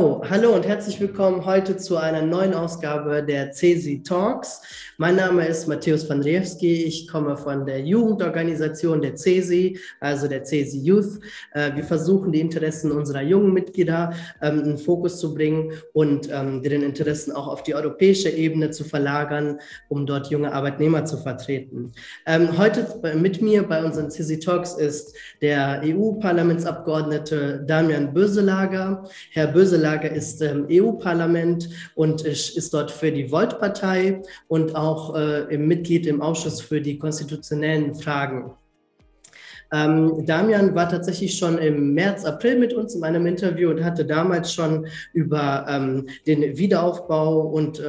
Hallo und herzlich willkommen heute zu einer neuen Ausgabe der CESI Talks. Mein Name ist Matthäus Vandriewski, ich komme von der Jugendorganisation der CESI, also der CESI Youth. Wir versuchen, die Interessen unserer jungen Mitglieder in den Fokus zu bringen und deren Interessen auch auf die europäische Ebene zu verlagern, um dort junge Arbeitnehmer zu vertreten. Heute mit mir bei unseren CESI Talks ist der EU-Parlamentsabgeordnete Damian Böselager. Herr Böselager ist im EU-Parlament und ist dort für die Volt-Partei und auch Mitglied im Ausschuss für die konstitutionellen Fragen. Damian war tatsächlich schon im März, April mit uns in einem Interview und hatte damals schon über den Wiederaufbau und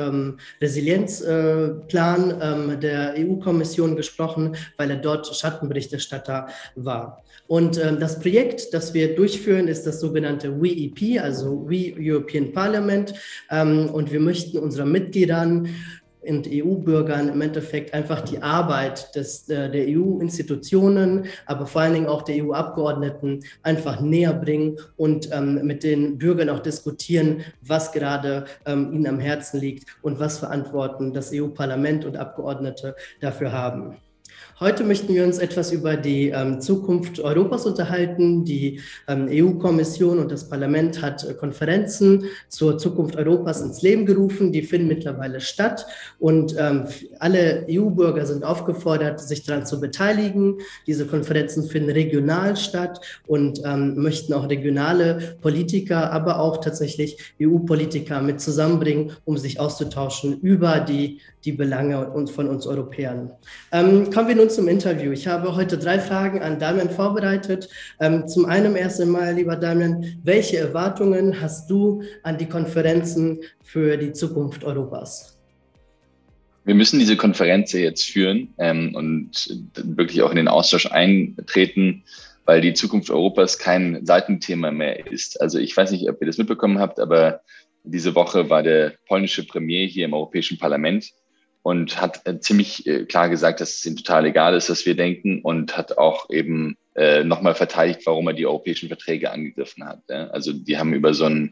Resilienzplan der EU-Kommission gesprochen, weil er dort Schattenberichterstatter war. Und das Projekt, das wir durchführen, ist das sogenannte WEP, also We European Parliament. Und wir möchten unseren Mitgliedern und EU-Bürgern im Endeffekt einfach die Arbeit der EU-Institutionen, aber vor allen Dingen auch der EU-Abgeordneten einfach näher bringen und mit den Bürgern auch diskutieren, was gerade ihnen am Herzen liegt und was für Antworten das EU-Parlament und Abgeordnete dafür haben. Heute möchten wir uns etwas über die Zukunft Europas unterhalten. Die EU-Kommission und das Parlament hat Konferenzen zur Zukunft Europas ins Leben gerufen. Die finden mittlerweile statt und alle EU-Bürger sind aufgefordert, sich daran zu beteiligen. Diese Konferenzen finden regional statt und möchten auch regionale Politiker, aber auch tatsächlich EU-Politiker mit zusammenbringen, um sich auszutauschen über die Belange von uns Europäern. Kommen wir nun zum Interview. Ich habe heute 3 Fragen an Damian vorbereitet. Zum einen erst einmal, lieber Damian, welche Erwartungen hast du an die Konferenzen für die Zukunft Europas? Wir müssen diese Konferenz jetzt führen und wirklich auch in den Austausch eintreten, weil die Zukunft Europas kein Seitenthema mehr ist. Also ich weiß nicht, ob ihr das mitbekommen habt, aber diese Woche war der polnische Premier hier im Europäischen Parlament und hat ziemlich klar gesagt, dass es ihm total egal ist, was wir denken, und hat auch eben nochmal verteidigt, warum er die europäischen Verträge angegriffen hat. Ja? Also die haben über so ein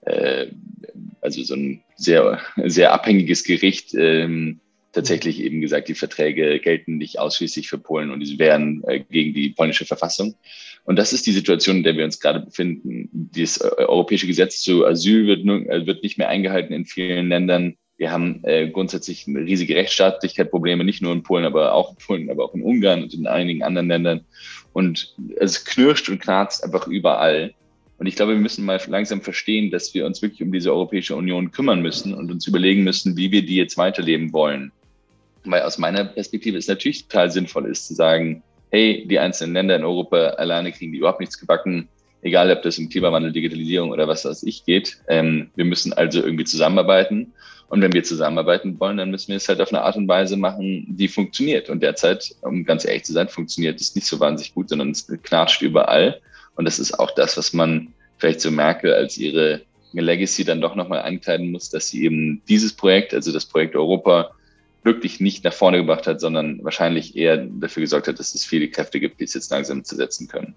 sehr, sehr abhängiges Gericht tatsächlich eben gesagt, die Verträge gelten nicht ausschließlich für Polen und die wären gegen die polnische Verfassung. Und das ist die Situation, in der wir uns gerade befinden. Das europäische Gesetz zu Asyl wird nicht mehr eingehalten in vielen Ländern. Wir haben grundsätzlich riesige Rechtsstaatlichkeitsprobleme, nicht nur in Polen, aber auch in Ungarn und in einigen anderen Ländern. Und es knirscht und knarzt einfach überall. Und ich glaube, wir müssen mal langsam verstehen, dass wir uns wirklich um diese Europäische Union kümmern müssen und uns überlegen müssen, wie wir die jetzt weiterleben wollen. Weil aus meiner Perspektive es natürlich total sinnvoll ist, zu sagen, hey, die einzelnen Länder in Europa alleine kriegen die überhaupt nichts gebacken, egal ob das um Klimawandel, Digitalisierung oder was weiß ich geht. Wir müssen also irgendwie zusammenarbeiten. Und wenn wir zusammenarbeiten wollen, dann müssen wir es halt auf eine Art und Weise machen, die funktioniert. Und derzeit, um ganz ehrlich zu sein, funktioniert es nicht so wahnsinnig gut, sondern es knatscht überall. Und das ist auch das, was man vielleicht so Merkel als ihre Legacy dann doch nochmal ankleiden muss, dass sie eben dieses Projekt, also das Projekt Europa, wirklich nicht nach vorne gebracht hat, sondern wahrscheinlich eher dafür gesorgt hat, dass es viele Kräfte gibt, die es jetzt langsam zersetzen können.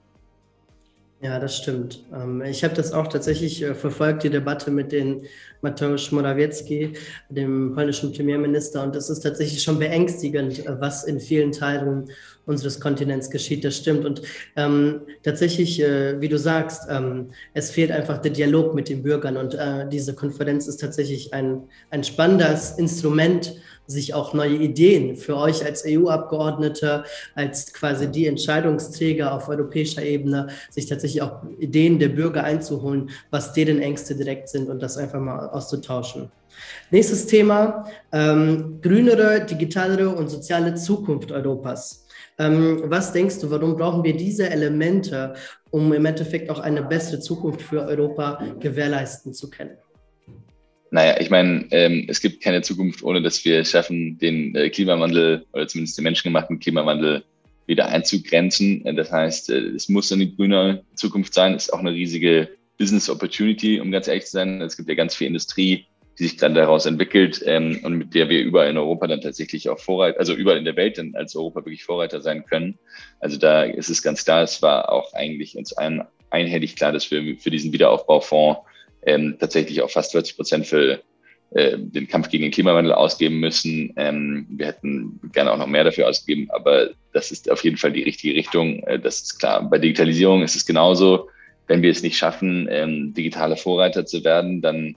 Ja, das stimmt. Ich habe das auch tatsächlich verfolgt, die Debatte mit den Mateusz Morawiecki, dem polnischen Premierminister. Und es ist tatsächlich schon beängstigend, was in vielen Teilen unseres Kontinents geschieht. Das stimmt. Und tatsächlich, wie du sagst, es fehlt einfach der Dialog mit den Bürgern. Und diese Konferenz ist tatsächlich ein spannendes Instrument, sich auch neue Ideen für euch als EU-Abgeordnete, als quasi die Entscheidungsträger auf europäischer Ebene, sich tatsächlich auch Ideen der Bürger einzuholen, was deren Ängste direkt sind und das einfach mal auszutauschen. Nächstes Thema, grünere, digitalere und soziale Zukunft Europas. Was denkst du, warum brauchen wir diese Elemente, um im Endeffekt auch eine bessere Zukunft für Europa gewährleisten zu können? Naja, ich meine, es gibt keine Zukunft, ohne dass wir es schaffen, den Klimawandel oder zumindest den menschengemachten Klimawandel wieder einzugrenzen. Das heißt, es muss eine grüne Zukunft sein. Es ist auch eine riesige Business Opportunity, um ganz ehrlich zu sein. Es gibt ja ganz viel Industrie, die sich gerade daraus entwickelt und mit der wir überall in Europa dann tatsächlich auch Vorreiter, also überall in der Welt dann als Europa wirklich Vorreiter sein können. Also da ist es ganz klar, es war auch eigentlich uns allen einhellig klar, dass wir für diesen Wiederaufbaufonds tatsächlich auch fast 40% für den Kampf gegen den Klimawandel ausgeben müssen. Wir hätten gerne auch noch mehr dafür ausgegeben, aber das ist auf jeden Fall die richtige Richtung. Das ist klar. Bei Digitalisierung ist es genauso. Wenn wir es nicht schaffen, digitale Vorreiter zu werden, dann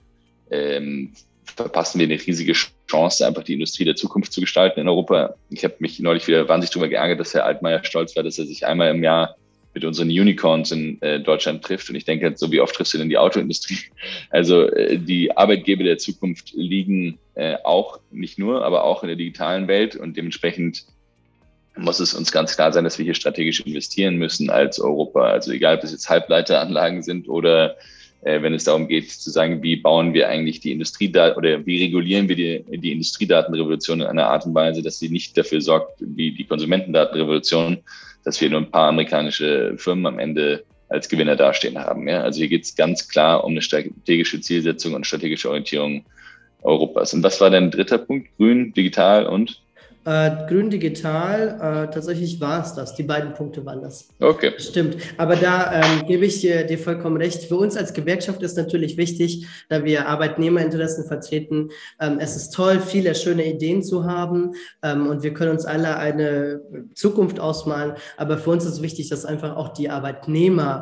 verpassen wir eine riesige Chance, einfach die Industrie der Zukunft zu gestalten in Europa. Ich habe mich neulich wieder wahnsinnig darüber geärgert, dass Herr Altmaier stolz war, dass er sich einmal im Jahr mit unseren Unicorns in Deutschland trifft. Und ich denke, so wie oft triffst du denn die Autoindustrie? Also die Arbeitgeber der Zukunft liegen auch, nicht nur, aber auch in der digitalen Welt. Und dementsprechend muss es uns ganz klar sein, dass wir hier strategisch investieren müssen als Europa. Also egal, ob es jetzt Halbleiteranlagen sind oder wenn es darum geht, zu sagen, wie bauen wir eigentlich die Industriedaten oder wie regulieren wir die Industriedatenrevolution in einer Art und Weise, dass sie nicht dafür sorgt, wie die Konsumentendatenrevolution, dass wir nur ein paar amerikanische Firmen am Ende als Gewinner dastehen haben. Ja? Also hier geht es ganz klar um eine strategische Zielsetzung und strategische Orientierung Europas. Und was war dein dritter Punkt? Grün, digital und? Grün, digital, tatsächlich war es das. Die beiden Punkte waren das. Okay. Stimmt. Aber da gebe ich dir vollkommen recht. Für uns als Gewerkschaft ist natürlich wichtig, da wir Arbeitnehmerinteressen vertreten. Es ist toll, viele schöne Ideen zu haben und wir können uns alle eine Zukunft ausmalen. Aber für uns ist wichtig, dass einfach auch die Arbeitnehmer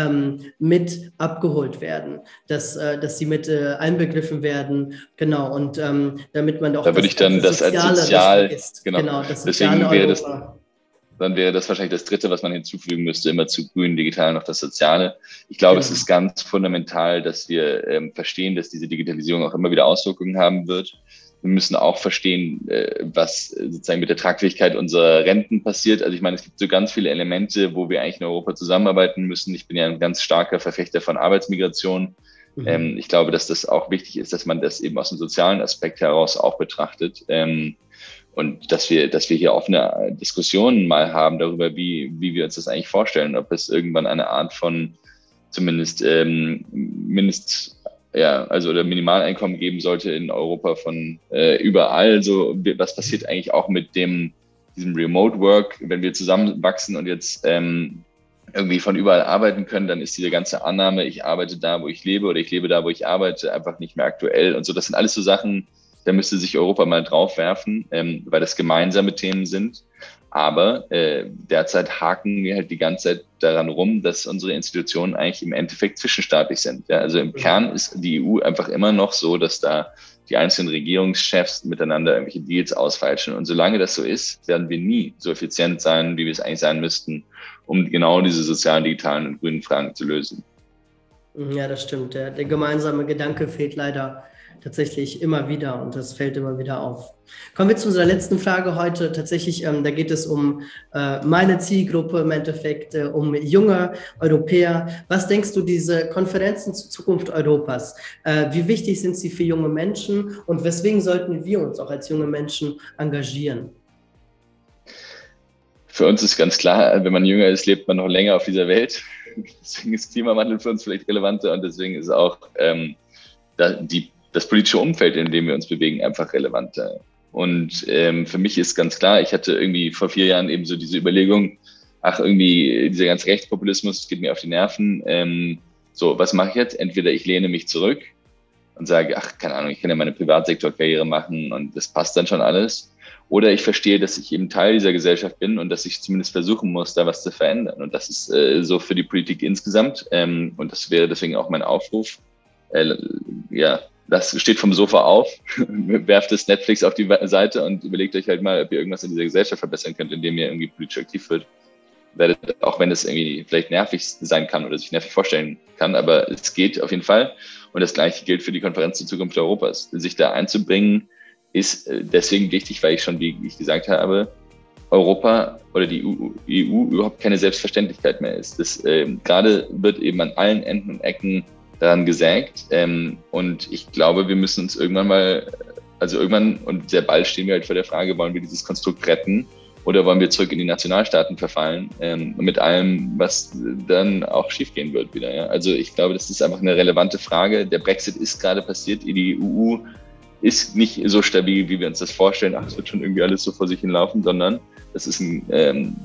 mit abgeholt werden, dass sie mit einbegriffen werden. Genau. Und damit man auch da würde ich dann das als sozial ist. Genau, das deswegen dann wäre das wahrscheinlich das Dritte, was man hinzufügen müsste, immer zu grün, digital noch das Soziale. Ich glaube, Es ist ganz fundamental, dass wir verstehen, dass diese Digitalisierung auch immer wieder Auswirkungen haben wird. Wir müssen auch verstehen, was sozusagen mit der Tragfähigkeit unserer Renten passiert. Also ich meine, es gibt so ganz viele Elemente, wo wir eigentlich in Europa zusammenarbeiten müssen. Ich bin ja ein ganz starker Verfechter von Arbeitsmigration. Ich glaube, dass das auch wichtig ist, dass man das eben aus dem sozialen Aspekt heraus auch betrachtet. Und dass wir hier offene Diskussionen mal haben darüber, wie wir uns das eigentlich vorstellen, ob es irgendwann eine Art von zumindest oder Minimaleinkommen geben sollte in Europa von überall. So, was passiert eigentlich auch mit diesem Remote Work, wenn wir zusammenwachsen und jetzt irgendwie von überall arbeiten können, dann ist diese ganze Annahme, ich arbeite da, wo ich lebe oder ich lebe da, wo ich arbeite, einfach nicht mehr aktuell. Und so, das sind alles so Sachen, da müsste sich Europa mal drauf werfen, weil das gemeinsame Themen sind. Aber derzeit haken wir halt die ganze Zeit daran rum, dass unsere Institutionen eigentlich im Endeffekt zwischenstaatlich sind. Ja? Also im Kern ist die EU einfach immer noch so, dass da die einzelnen Regierungschefs miteinander irgendwelche Deals ausfeilschen. Und solange das so ist, werden wir nie so effizient sein, wie wir es eigentlich sein müssten, um genau diese sozialen, digitalen und grünen Fragen zu lösen. Ja, das stimmt. Der gemeinsame Gedanke fehlt leider tatsächlich immer wieder und das fällt immer wieder auf. Kommen wir zu unserer letzten Frage heute. Tatsächlich, da geht es um meine Zielgruppe im Endeffekt, um junge Europäer. Was denkst du, diese Konferenzen zur Zukunft Europas, wie wichtig sind sie für junge Menschen und weswegen sollten wir uns auch als junge Menschen engagieren? Für uns ist ganz klar, wenn man jünger ist, lebt man noch länger auf dieser Welt. Deswegen ist Klimawandel für uns vielleicht relevanter und deswegen ist auch das politische Umfeld, in dem wir uns bewegen, einfach relevanter. Und für mich ist ganz klar, ich hatte irgendwie vor 4 Jahren eben so diese Überlegung, irgendwie dieser ganze Rechtspopulismus geht mir auf die Nerven. So, was mache ich jetzt? Entweder ich lehne mich zurück und sage, keine Ahnung, ich kann ja meine Privatsektorkarriere machen und das passt dann schon alles. Oder ich verstehe, dass ich eben Teil dieser Gesellschaft bin und dass ich zumindest versuchen muss, da was zu verändern. Und das ist so für die Politik insgesamt. Und das wäre deswegen auch mein Aufruf. Das steht vom Sofa auf, werft das Netflix auf die Seite und überlegt euch halt mal, ob ihr irgendwas in dieser Gesellschaft verbessern könnt, indem ihr irgendwie politisch aktiv wird. Werdet, auch wenn es irgendwie vielleicht nervig sein kann oder sich nervig vorstellen kann, aber es geht auf jeden Fall. Und das Gleiche gilt für die Konferenz zur Zukunft Europas. Sich da einzubringen, ist deswegen wichtig, weil wie ich gesagt habe, Europa oder die EU überhaupt keine Selbstverständlichkeit mehr ist. Das gerade wird eben an allen Enden und Ecken daran gesägt. Und ich glaube, wir müssen uns irgendwann und sehr bald stehen wir halt vor der Frage, wollen wir dieses Konstrukt retten oder wollen wir zurück in die Nationalstaaten verfallen, mit allem, was dann auch schiefgehen wird wieder. Ja? Also ich glaube, das ist einfach eine relevante Frage. Der Brexit ist gerade passiert, die EU ist nicht so stabil, wie wir uns das vorstellen. Es wird schon irgendwie alles so vor sich hin laufen, sondern das ist ein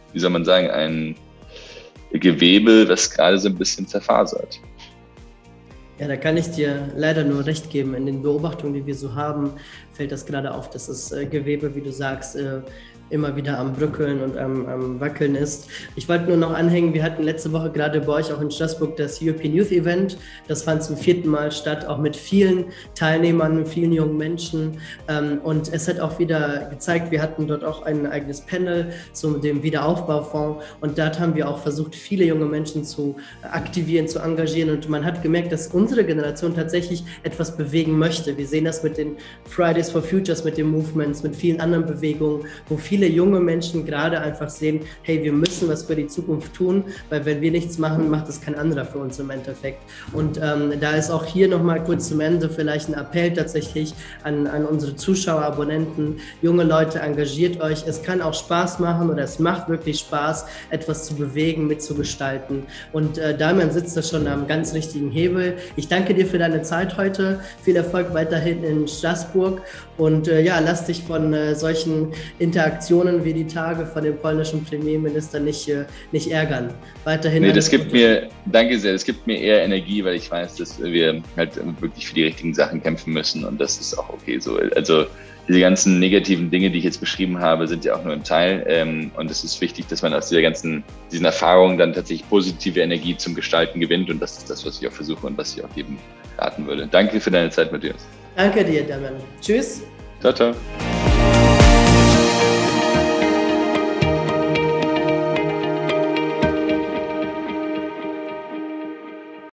Gewebe, das gerade so ein bisschen zerfasert. Ja, da kann ich dir leider nur recht geben. In den Beobachtungen, die wir so haben, fällt das gerade auf, dass das Gewebe, wie du sagst, immer wieder am Bröckeln und am Wackeln ist. Ich wollte nur noch anhängen, wir hatten letzte Woche gerade bei euch auch in Straßburg das European Youth Event. Das fand zum 4. Mal statt, auch mit vielen Teilnehmern, vielen jungen Menschen. Und es hat auch wieder gezeigt, wir hatten dort auch ein eigenes Panel zu dem Wiederaufbaufonds. Und dort haben wir auch versucht, viele junge Menschen zu aktivieren, zu engagieren. Und man hat gemerkt, dass unsere Generation tatsächlich etwas bewegen möchte. Wir sehen das mit den Fridays for Futures, mit den Movements, mit vielen anderen Bewegungen, wo viele junge Menschen gerade einfach sehen, hey, wir müssen was für die Zukunft tun, weil wenn wir nichts machen, macht es kein anderer für uns im Endeffekt. Und da ist auch hier nochmal kurz zum Ende vielleicht ein Appell tatsächlich an unsere Zuschauer, Abonnenten, junge Leute, engagiert euch. Es kann auch Spaß machen oder es macht wirklich Spaß, etwas zu bewegen, mitzugestalten. Und Damian sitzt da schon am ganz richtigen Hebel. Ich danke dir für deine Zeit heute. Viel Erfolg weiterhin in Straßburg und ja, lass dich von solchen Interaktionen wie die Tage von dem polnischen Premierminister nicht ärgern. Weiterhin. Nee, danke sehr, das gibt mir eher Energie, weil ich weiß, dass wir halt wirklich für die richtigen Sachen kämpfen müssen und das ist auch okay so. Also diese ganzen negativen Dinge, die ich jetzt beschrieben habe, sind ja auch nur ein Teil und es ist wichtig, dass man aus diesen Erfahrungen dann tatsächlich positive Energie zum Gestalten gewinnt und das ist das, was ich auch versuche und was ich auch jedem raten würde. Danke für deine Zeit, Matthias. Danke dir, Damian. Tschüss. Ciao, ciao.